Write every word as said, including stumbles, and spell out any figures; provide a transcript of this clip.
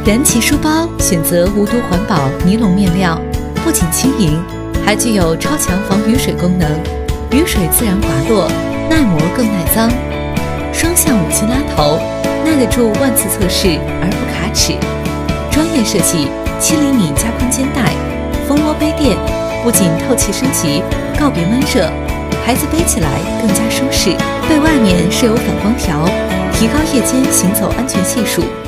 燃奇书包选择无毒环保尼龙面料，不仅轻盈，还具有超强防雨水功能，雨水自然滑落，耐磨更耐脏。双向五星拉头，耐得住万次测试而不卡齿。专业设计，七厘米加宽肩带，蜂窝背垫，不仅透气升级，告别闷热，孩子背起来更加舒适。背外面设有反光条，提高夜间行走安全系数。